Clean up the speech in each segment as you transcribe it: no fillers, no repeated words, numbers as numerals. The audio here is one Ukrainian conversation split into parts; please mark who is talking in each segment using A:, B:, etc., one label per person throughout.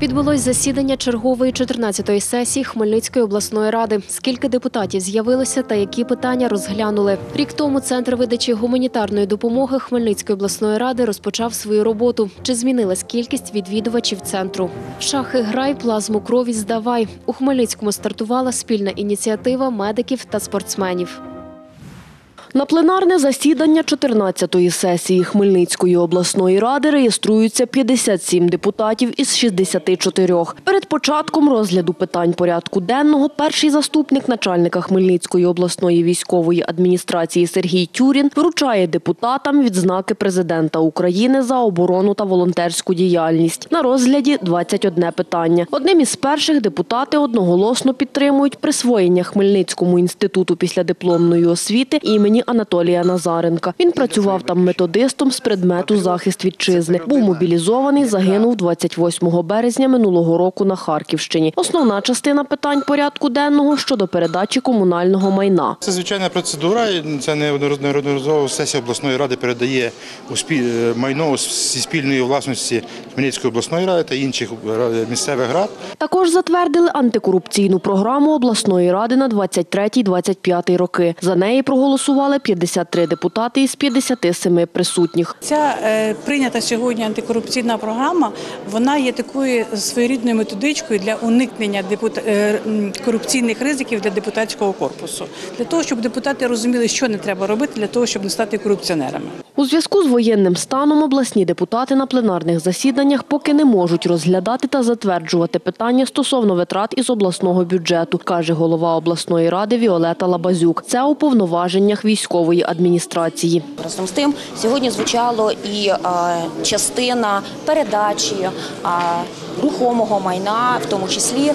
A: Відбулось засідання чергової 14-ї сесії Хмельницької обласної ради. Скільки депутатів з'явилося та які питання розглянули. Рік тому Центр видачі гуманітарної допомоги Хмельницької обласної ради розпочав свою роботу. Чи змінилась кількість відвідувачів центру? В шахи грай, плазму крові здавай. У Хмельницькому стартувала спільна ініціатива медиків та спортсменів.
B: На пленарне засідання 14-ї сесії Хмельницької обласної ради реєструються 57 депутатів із 64. Перед початком розгляду питань порядку денного перший заступник начальника Хмельницької обласної військової адміністрації Сергій Тюрін вручає депутатам відзнаки президента України за оборону та волонтерську діяльність. На розгляді 21 питання. Одним із перших депутати одноголосно підтримують присвоєння Хмельницькому інституту післядипломної освіти імені Анатолія Назаренка. Він працював там методистом з предмету «Захист вітчизни». Був мобілізований, загинув 28 березня минулого року на Харківщині. Основна частина питань порядку денного щодо передачі комунального майна.
C: Це звичайна процедура. Це неодноразово сесія обласної ради передає майно зі спільної власності Хмельницької обласної ради та інших місцевих рад.
B: Також затвердили антикорупційну програму обласної ради на 23-25 роки. За неї проголосували 53 депутати із 57 присутніх.
D: Ця прийнята сьогодні антикорупційна програма, вона є такою своєрідною методичкою для уникнення корупційних ризиків для депутатського корпусу. Для того, щоб депутати розуміли, що не треба робити, для того, щоб не стати корупціонерами.
B: У зв'язку з воєнним станом обласні депутати на пленарних засіданнях поки не можуть розглядати та затверджувати питання стосовно витрат із обласного бюджету, каже голова обласної ради Віолета Лабазюк. Це у повноваженнях військової адміністрації.
E: Разом з тим, сьогодні звучало і частина передачі рухомого майна, в тому числі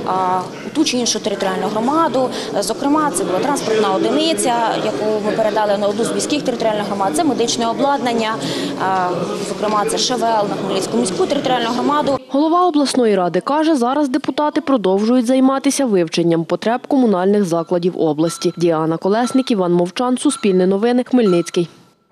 E: у ту чи іншу територіальну громаду. Зокрема, це була транспортна одиниця, яку ми передали на одну з міських територіальних громад. Це медичне обладнання, зокрема, це ШВЛ на Хмельницьку міську територіальну громаду.
B: Голова обласної ради каже, зараз депутати продовжують займатися вивченням потреб комунальних закладів області. Діана Колесник, Іван Мовчан, Суспільне новини, Хмельницький.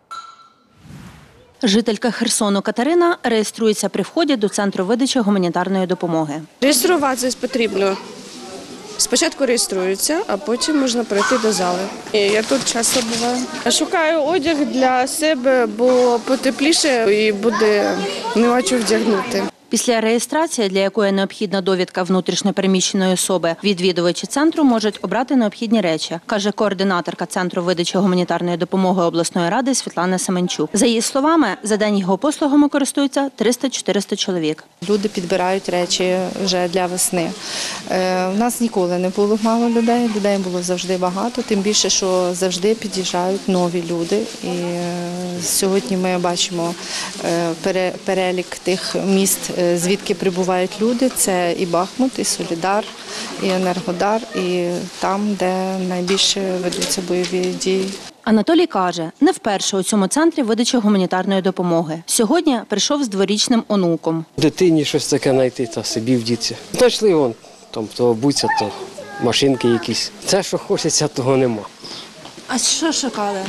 F: Жителька Херсону Катерина реєструється при вході до Центру видачі гуманітарної допомоги.
G: Реєструватися потрібно. Спочатку реєструються, а потім можна прийти до зали. Я тут часто буваю. Шукаю одяг для себе, бо потепліше і буде нема чого вдягнути.
F: Після реєстрації, для якої необхідна довідка внутрішньопереміщеної особи, відвідувачі центру можуть обрати необхідні речі, каже координаторка Центру видачі гуманітарної допомоги обласної ради Світлана Семенчук. За її словами, за день його послугами користуються 300-400 чоловік.
H: Люди підбирають речі вже для весни. У нас ніколи не було мало людей, людей було завжди багато, тим більше, що завжди під'їжджають нові люди. І сьогодні ми бачимо перелік тих міст, звідки прибувають люди. Це і Бахмут, і Солідар, і Енергодар, і там, де найбільше ведуться бойові дії.
F: Анатолій каже, не вперше у цьому центрі видачі гуманітарної допомоги. Сьогодні прийшов з дворічним онуком.
I: Дитині щось таке знайти та собі вдіться. Знайшли вон, там то буця, то машинки якісь. Це, що хочеться, того нема.
F: А що шукали?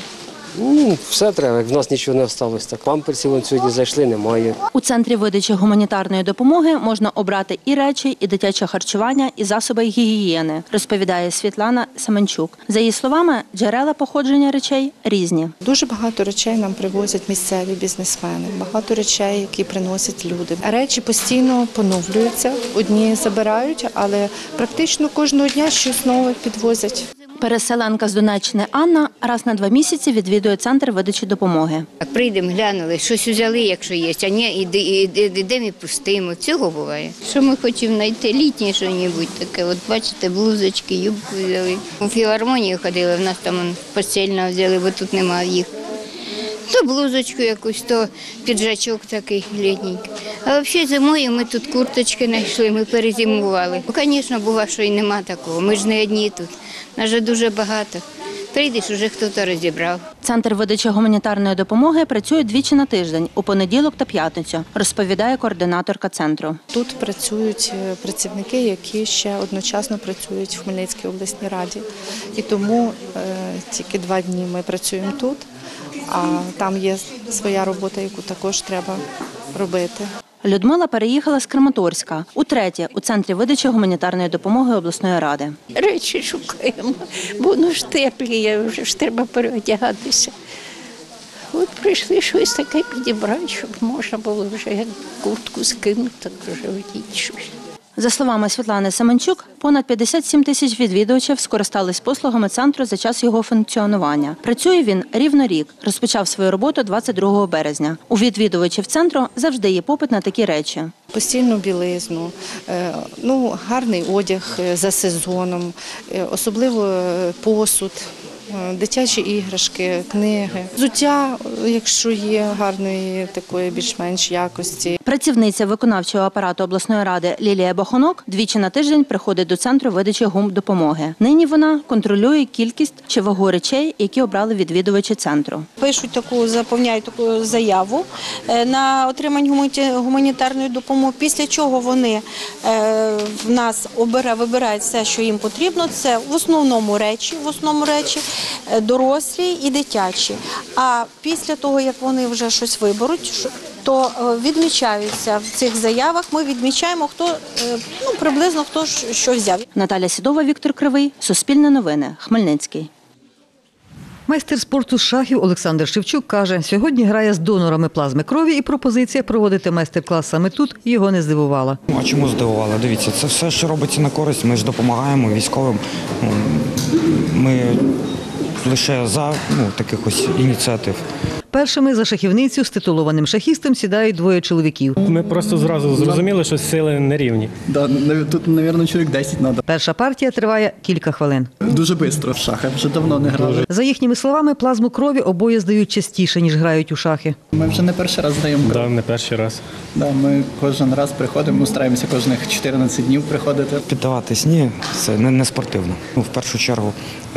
I: Все треба, в нас нічого не залишилось. Так, памперсів вон сьогодні зайшли, немає.
F: У Центрі видачі гуманітарної допомоги можна обрати і речі, і дитяче харчування, і засоби гігієни, розповідає Світлана Семенчук. За її словами, джерела походження речей різні.
H: Дуже багато речей нам привозять місцеві бізнесмени, багато речей, які приносять люди. Речі постійно поновлюються, одні забирають, але практично кожного дня щось нове підвозять.
F: Переселенка з Донеччини Анна раз на 2 місяці відвідує Центр видачі допомоги.
J: Прийдемо, глянули, щось взяли, якщо є, а ні, йдемо і пустимо. Цього буває. Що ми хочемо знайти? Літнє щось таке. От бачите, блузочки, юбку взяли. У філармонію ходили, в нас там постільно взяли, бо тут немає їх. То блузочку якусь, то піджачок такий літній. А взагалі зимою ми тут курточки знайшли, ми перезимували. Звісно, буває, що і нема такого, ми ж не одні тут, нас же дуже багато. Прийдеш, уже хтось розібрав.
F: Центр видачі гуманітарної допомоги працює 2 на тиждень, у понеділок та п'ятницю, розповідає координаторка центру.
H: Тут працюють працівники, які ще одночасно працюють в Хмельницькій обласній раді. І тому тільки 2 дні ми працюємо тут, а там є своя робота, яку також треба робити.
F: Людмила переїхала з Краматорська. Утретє у Центрі видачі гуманітарної допомоги обласної ради.
K: Речі шукаємо, бо воно ж тепліє, вже ж треба переодягатися. От прийшли щось таке підібрати, щоб можна було вже куртку скинути, так вже одіть щось.
F: За словами Світлани Семенчук, понад 57 тисяч відвідувачів скористались послугами центру за час його функціонування. Працює він рівно рік. Розпочав свою роботу 22 березня. У відвідувачів центру завжди є попит на такі речі.
H: Постільну білизну, гарний одяг за сезоном, особливо посуд, дитячі іграшки, книги, взуття, якщо є гарної такої більш-менш якості.
F: Працівниця виконавчого апарату обласної ради Лілія Бахонок двічі на тиждень приходить до Центру видачі гумдопомоги. Нині вона контролює кількість чи вагу речей, які обрали відвідувачі центру.
L: Заповняють таку заяву на отримання гуманітарної допомоги, після чого вони в нас вибирають все, що їм потрібно. Це в основному речі, дорослі і дитячі. А після того, як вони вже щось виберуть, то відмічаються в цих заявах, ми відмічаємо, хто приблизно хто що взяв.
F: Наталя Сідова, Віктор Кривий, Суспільне новини, Хмельницький.
M: Майстер спорту з шахів Олександр Шевчук каже, сьогодні грає з донорами плазми крові і пропозиція проводити майстер-клас саме тут його не здивувала.
N: А чому здивувала? Дивіться, це все, що робиться на користь, ми ж допомагаємо військовим. Ми лише за таких ось ініціатив.
M: Першими за шахівницю з титулованим шахістом сідають двоє чоловіків.
O: Ми просто зразу зрозуміли, що сили не рівні.
P: Тут, мабуть, чоловік 10 треба.
M: Перша партія триває кілька хвилин.
P: Дуже швидко в шахи, вже давно не грали.
M: За їхніми словами, плазму крові обоє здають частіше, ніж грають у шахи.
P: Ми вже не перший раз здаємо кров.
O: Так, не перший раз.
P: Ми кожен раз приходимо, стараємося кожних 14 днів приходити.
N: Піддаватись ні, це не спортивно. В першу чергу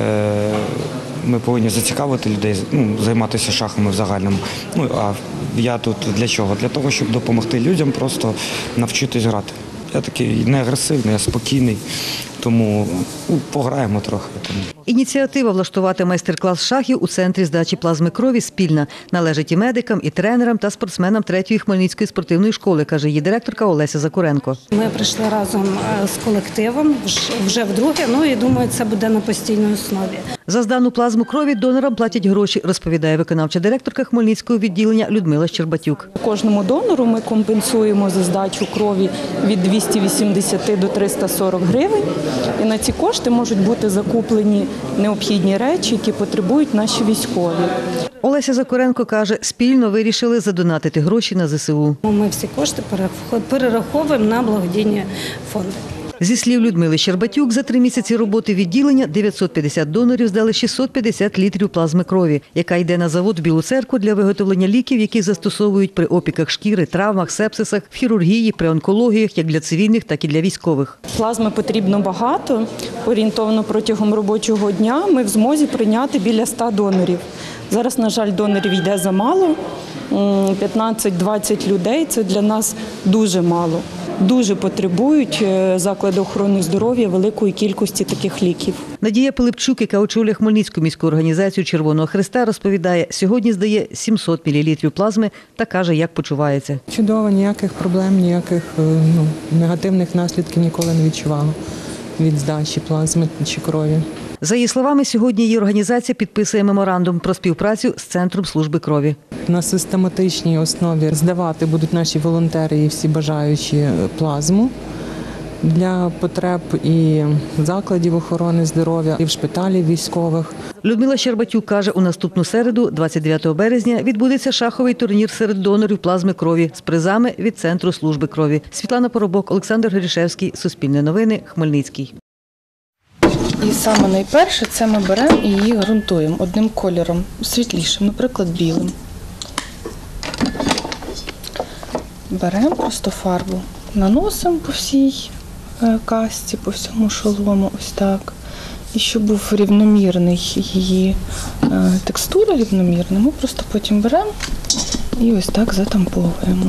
N: ми повинні зацікавити людей, займатися шахами в загальному. А я тут для чого? Для того, щоб допомогти людям просто навчитись грати. Я такий не агресивний, я спокійний, тому пограємо трохи.
M: Ініціатива влаштувати майстер-клас шахів у Центрі здачі плазми крові спільна. Належить і медикам, і тренерам та спортсменам 3-ї Хмельницької спортивної школи, каже її директорка Олеся Закуренко.
Q: Ми прийшли разом з колективом вже вдруге, і думаю, це буде на постійній основі.
M: За здану плазму крові донорам платять гроші, розповідає виконавча директорка Хмельницького відділення Людмила Щербатюк.
R: Кожному донору ми компенсуємо за здачу крові від 280 до 340 гривень. І на ці кошти можуть бути закуплені необхідні речі, які потребують наші військові.
M: Олеся Закуренко каже, спільно вирішили задонатити гроші на ЗСУ.
Q: Ми всі кошти перераховуємо на благодійні фонди.
M: Зі слів Людмили Щербатюк, за 3 місяці роботи відділення 950 донорів здали 650 літрів плазми крові, яка йде на завод в Білу Церкву для виготовлення ліків, які застосовують при опіках шкіри, травмах, сепсисах, в хірургії, при онкологіях, як для цивільних, так і для військових.
R: Плазми потрібно багато. Орієнтовно протягом робочого дня ми в змозі прийняти біля 100 донорів. Зараз, на жаль, донорів йде замало. 15-20 людей – це для нас дуже мало. Дуже потребують заклади охорони здоров'я великої кількості таких ліків.
M: Надія Пилипчук, яка очолює Хмельницьку міську організацію Червоного Хреста, розповідає, сьогодні здає 700 мл плазми та каже, як почувається.
S: Чудово, ніяких проблем, ніяких негативних наслідків ніколи не відчувала від здачі плазми чи крові.
M: За її словами, сьогодні її організація підписує меморандум про співпрацю з Центром служби крові.
S: На систематичній основі здавати будуть наші волонтери і всі бажаючі плазму для потреб і закладів охорони здоров'я, і в шпиталі військових.
M: Людмила Щербатюк каже, у наступну середу, 29 березня, відбудеться шаховий турнір серед донорів плазми крові з призами від Центру служби крові. Світлана Поробок, Олександр Горішевський, Суспільне новини, Хмельницький.
T: І саме найперше це ми беремо і її ґрунтуємо одним кольором, світлішим, наприклад, білим. Беремо просто фарбу, наносимо по всій касті, по всьому шолому, ось так. І щоб був рівномірний її текстура, рівномірна, ми просто потім беремо і ось так затамповуємо.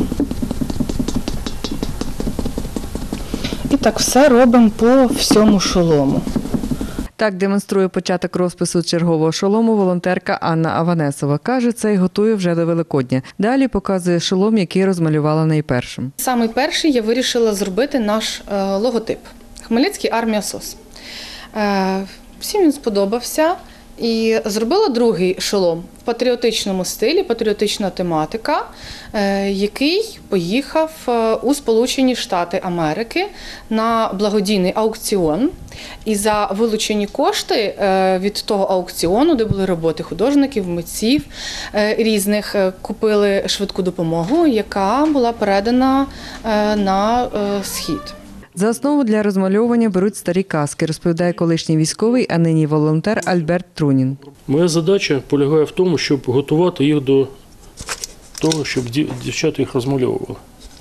T: І так все робимо по всьому шолому.
U: Так демонструє початок розпису чергового шолому волонтерка Анна Аванесова. Каже, цей готує вже до Великодня. Далі показує шолом, який розмалювала найпершим.
T: Саме перший я вирішила зробити наш логотип «Хмельницький армія СОС». Всім він сподобався. І зробила другий шолом в патріотичному стилі, патріотична тематика, який поїхав у Сполучені Штати Америки на благодійний аукціон. І за вилучені кошти від того аукціону, де були роботи художників, митців різних, купили швидку допомогу, яка була передана на Схід.
U: За основу для розмальовування беруть старі каски, розповідає колишній військовий, а нині волонтер Альберт Трунін.
V: Моя задача полягає в тому, щоб готувати їх до того, щоб дівчата їх розмальовували.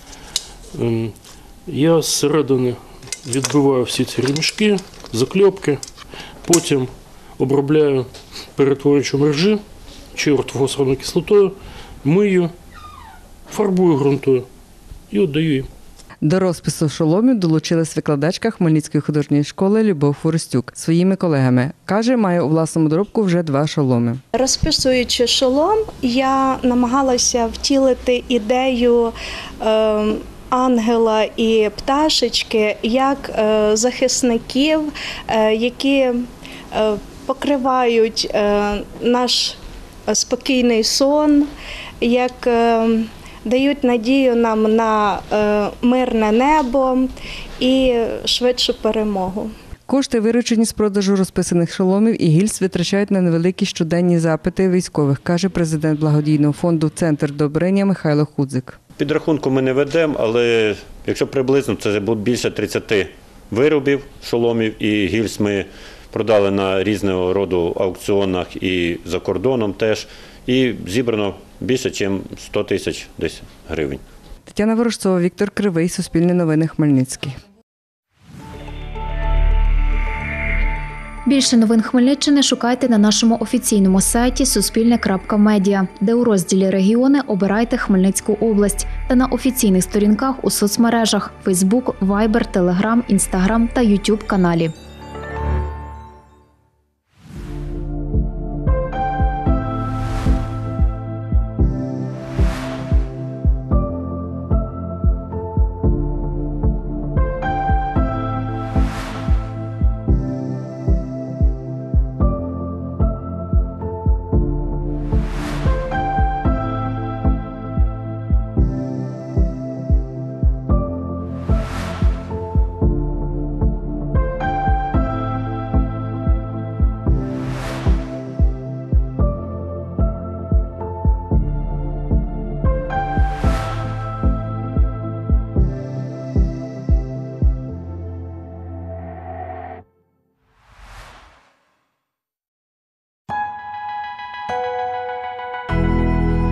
V: Я зсередини відбиваю всі ці ремішки, закльопки, потім обробляю перетворюючим режим чи ортофосфорною кислотою, мию, фарбую ґрунтою і віддаю їм.
U: До розпису шоломів долучилась викладачка Хмельницької художньої школи Любов Форостюк своїми колегами. Каже, має у власному доробку вже 2 шоломи.
W: Розписуючи шолом, я намагалася втілити ідею ангела і пташечки як захисників, які покривають наш спокійний сон, як дають надію нам на мирне небо і швидшу перемогу.
U: Кошти, виручені з продажу розписаних шоломів і гільз, витрачають на невеликі щоденні запити військових, каже президент благодійного фонду «Центр добрення» Михайло Худзик.
X: Підрахунку ми не ведемо, але якщо приблизно, це буде більше 30 виробів шоломів і гільз ми продали на різного роду аукціонах і за кордоном теж. І зібрано більше, ніж 100 тисяч десь гривень.
U: Тетяна Ворожцова, Віктор Кривий, Суспільне новини, Хмельницький.
Y: Більше новин Хмельниччини шукайте на нашому офіційному сайті suspilne.media, де у розділі «Регіони» обирайте Хмельницьку область та на офіційних сторінках у соцмережах – Facebook, Viber, Telegram, Instagram та YouTube каналі.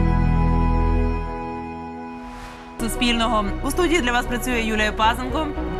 Z: Суспільного. У студії для вас працює Юлія Пазенко.